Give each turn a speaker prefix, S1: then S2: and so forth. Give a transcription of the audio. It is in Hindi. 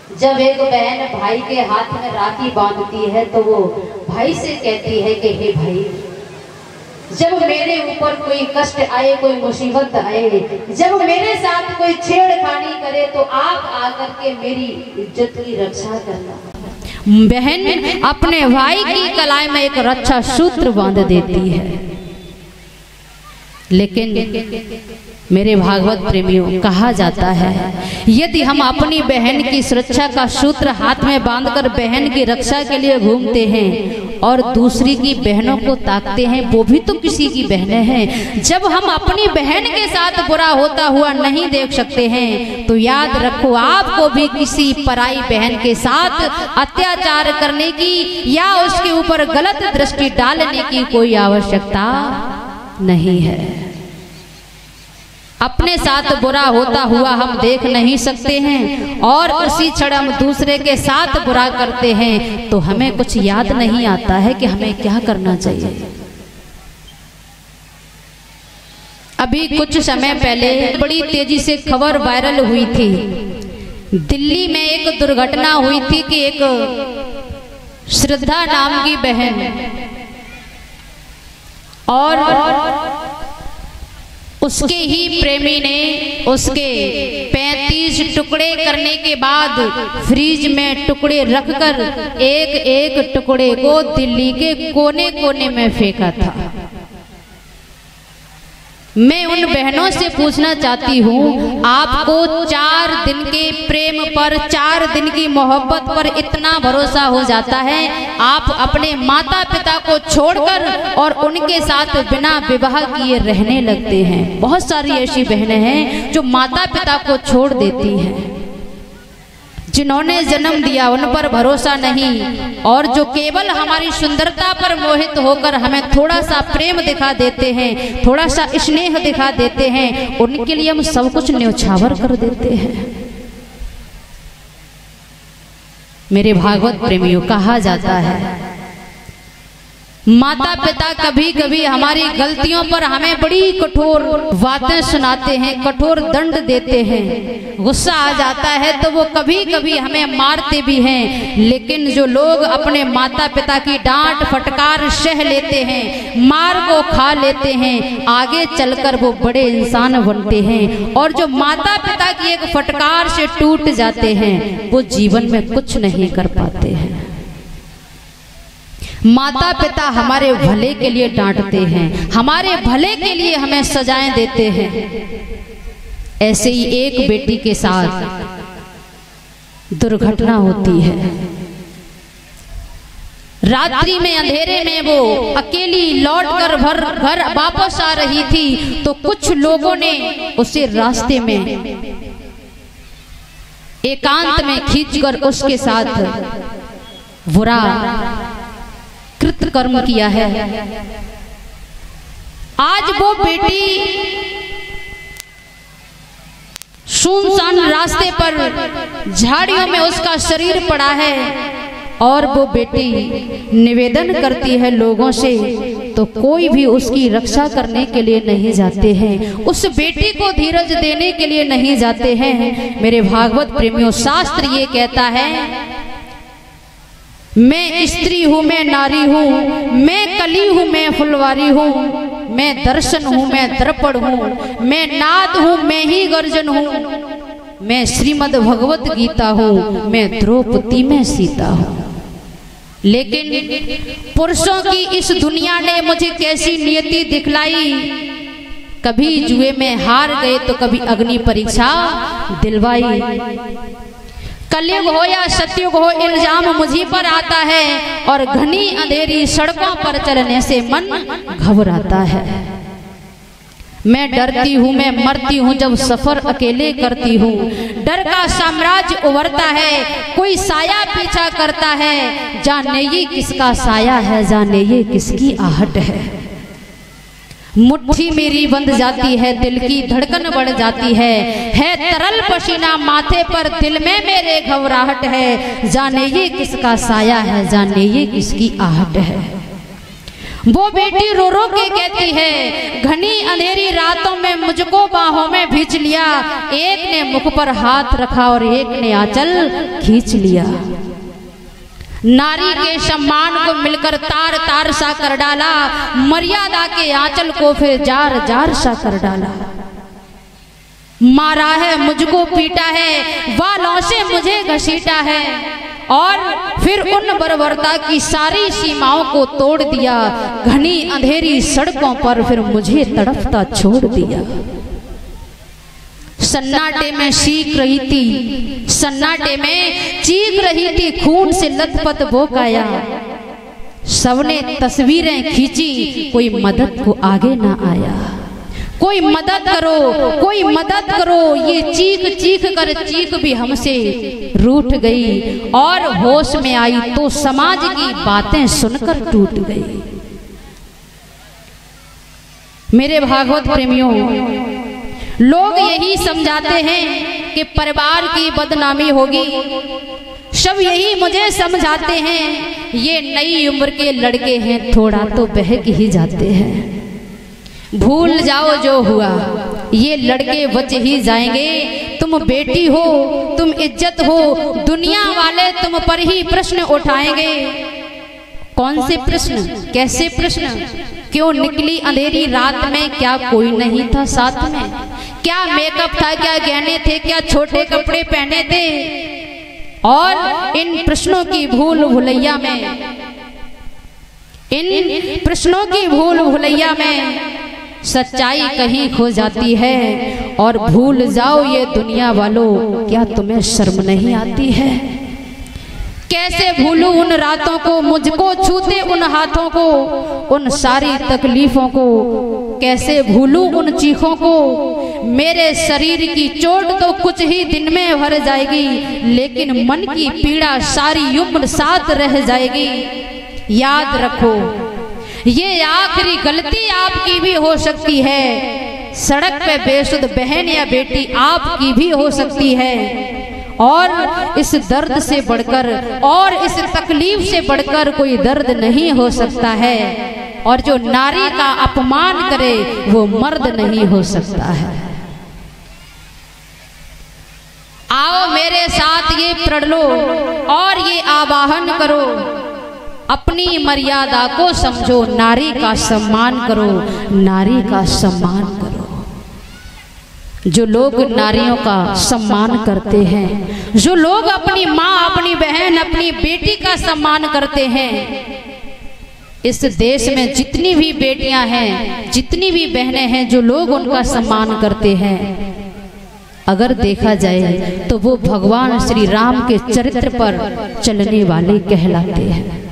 S1: जब एक बहन भाई के हाथ में राखी बांधती है तो वो भाई से कहती है कि हे भाई, जब मेरे ऊपर कोई कष्ट आए, कोई मुसीबत आए, जब मेरे साथ कोई छेड़खानी करे तो आप आकर के मेरी इज्जत की रक्षा करना।
S2: बहन अपने भाई की कलाई में एक रक्षा सूत्र बांध देती है। लेकिन मेरे भागवत प्रेमियों, कहा जाता है यदि हम अपनी बहन की सुरक्षा का सूत्र हाथ में बांधकर बहन की रक्षा के लिए घूमते हैं और दूसरी की बहनों को ताकते हैं, वो भी तो किसी की बहनें हैं, जब हम अपनी बहन के साथ बुरा होता हुआ नहीं देख सकते हैं तो याद रखो आपको भी किसी पराई बहन के साथ अत्याचार करने की या उसके ऊपर गलत दृष्टि डालने की कोई आवश्यकता नहीं है। अपने साथ बुरा होता हुआ हम देख नहीं सकते हैं और उसी क्षण हम दूसरे के साथ बुरा करते हैं तो हमें कुछ याद नहीं आता है कि हमें क्या करना चाहिए। अभी कुछ समय पहले बड़ी तेजी से खबर वायरल हुई थी। दिल्ली में एक दुर्घटना हुई थी कि एक श्रद्धा नाम की बहन और उसके ही प्रेमी ने उसके 35 टुकड़े करने के बाद फ्रिज में टुकड़े रखकर एक एक टुकड़े को दिल्ली के कोने कोने में फेंका था। मैं उन बहनों से पूछना चाहती हूँ, आपको 4 दिन के प्रेम पर, 4 दिन की मोहब्बत पर इतना भरोसा हो जाता है, आप अपने माता पिता को छोड़कर और उनके साथ बिना विवाह किए रहने लगते हैं। बहुत सारी ऐसी बहनें हैं जो माता पिता को छोड़ देती हैं, जिन्होंने जन्म दिया उन पर भरोसा नहीं, और जो केवल हमारी सुंदरता पर मोहित होकर हमें थोड़ा सा प्रेम दिखा देते हैं, थोड़ा सा स्नेह दिखा देते हैं, उनके लिए हम सब कुछ न्यौछावर कर देते हैं। मेरे भागवत प्रेमियों, कहा जाता है माता पिता कभी कभी हमारी गलतियों पर हमें बड़ी कठोर बातें सुनाते हैं, कठोर दंड देते हैं। गुस्सा आ जाता है तो वो कभी कभी हमें मारते भी हैं, लेकिन जो लोग अपने माता पिता की डांट फटकार सह लेते हैं, मार को खा लेते हैं, आगे चलकर वो बड़े इंसान बनते हैं। और जो माता पिता की एक फटकार से टूट जाते हैं वो जीवन में कुछ नहीं कर पाते हैं। माता पिता हमारे भले के लिए डांटते हैं, हमारे भले के लिए हमें सजाएं देते हैं। ऐसे ही एक बेटी के साथ दुर्घटना होती है। रात्रि में अंधेरे में वो अकेली लौटकर घर वापस आ रही थी तो कुछ लोगों ने उसे रास्ते में एकांत में खींचकर उसके साथ बुरा कृतकर्म किया है। आज वो बेटी सुनसान रास्ते पर झाड़ियों में उसका शरीर पड़ा है और वो बेटी निवेदन करती है लोगों से, तो कोई भी उसकी रक्षा करने के लिए नहीं जाते हैं, उस बेटी को धीरज देने के लिए नहीं जाते हैं। मेरे भागवत प्रेमियों, शास्त्र ये कहता है, मैं स्त्री हूँ, मैं नारी हूँ, मैं कली हूँ, मैं फुलवारी हूँ, मैं दर्शन हूँ, मैं दर्पण हूँ, मैं नाद हूँ, मैं ही गर्जन हूँ, मैं श्रीमद् भगवत गीता हूँ, मैं द्रौपदी में सीता हूँ। लेकिन पुरुषों की इस दुनिया ने मुझे कैसी नियति दिखलाई, कभी जुए में हार गए तो कभी अग्नि परीक्षा दिलवाई। कलयुग हो या सतयुग हो, इल्जाम मुझी पर आता है और घनी अंधेरी सड़कों पर चलने से मन घबराता है। मैं डरती हूँ, मैं मरती हूँ जब सफर अकेले करती हूँ। डर का साम्राज्य उभरता है, कोई साया पीछा करता है, जाने ये किसका साया है, जाने ये किसकी आहट है। मुट्ठी मेरी बंध जाती है, दिल की धड़कन बढ़ जाती है तरल पसीना माथे पर, दिल में मेरे घबराहट है, जाने ये किसका साया है, जाने ये किसकी आहट है। वो बेटी रो रो के कहती है, घनी अंधेरी रातों में मुझको बाहों में भींच लिया, एक ने मुख पर हाथ रखा और एक ने आंचल खींच लिया। नारी के सम्मान को मिलकर तार तार सा कर डाला, मर्यादा के आंचल को फिर जार जार सा कर डाला। मारा है मुझको, पीटा है, वालों से मुझे घसीटा है, और फिर उन बर्बरता की सारी सीमाओं को तोड़ दिया। घनी अंधेरी सड़कों पर फिर मुझे तड़पता छोड़ दिया। सन्नाटे में सीख रही थी, सन्नाटे में चीख रही थी, खून से लथपथ वो काया। सबने तस्वीरें खींची, कोई मदद को आगे ना आया। कोई मदद करो, कोई मदद करो, ये चीख चीख कर चीख भी हमसे रूठ गई, और होश में आई तो समाज की बातें सुनकर टूट गई। मेरे भागवत प्रेमियों, लोग यही समझाते हैं कि परिवार की बदनामी होगी। सब यही मुझे समझाते हैं, ये नई उम्र के लड़के हैं, थोड़ा तो बहक ही जाते हैं। भूल जाओ जो हुआ, ये लड़के बच ही जाएंगे। तुम बेटी हो, तुम इज्जत हो, दुनिया वाले तुम पर ही प्रश्न उठाएंगे। कौन से प्रश्न, कैसे प्रश्न? क्यों निकली अंधेरी रात में, क्या कोई नहीं था साथ में? क्या मेकअप था, क्या गहने थे, क्या छोटे कपड़े पहने थे? और इन प्रश्नों की भूल भुलैया में, इन प्रश्नों की भूल भुलैया में सच्चाई कहीं खो जाती है। और भूल जाओ ये दुनिया वालों, क्या तुम्हें शर्म नहीं आती है? कैसे भूलूं उन रातों को, मुझको छूते उन हाथों को, उन सारी तकलीफों को? कैसे भूलूं उन चीखों को? मेरे शरीर की चोट तो कुछ ही दिन में भर जाएगी, लेकिन मन की पीड़ा सारी उम्र साथ रह जाएगी। याद रखो, ये आखिरी गलती आपकी भी हो सकती है। सड़क पे बेसुध बहन या बेटी आपकी भी हो सकती है। और इस दर्द से बढ़कर और इस तकलीफ से बढ़कर कोई दर्द नहीं हो सकता है। और जो नारी का अपमान करे वो मर्द नहीं हो सकता है। आओ मेरे साथ ये प्रण लो और ये आवाहन करो, अपनी मर्यादा को समझो, नारी का सम्मान करो, नारी का सम्मान करो। जो लोग नारियों का सम्मान करते हैं, जो लोग अपनी माँ, अपनी बहन, अपनी बेटी का सम्मान करते हैं, इस देश में जितनी भी बेटियां हैं, जितनी भी बहनें हैं, जो लोग उनका सम्मान करते हैं, अगर देखा जाए तो वो भगवान श्री राम के चरित्र पर चलने वाले कहलाते हैं।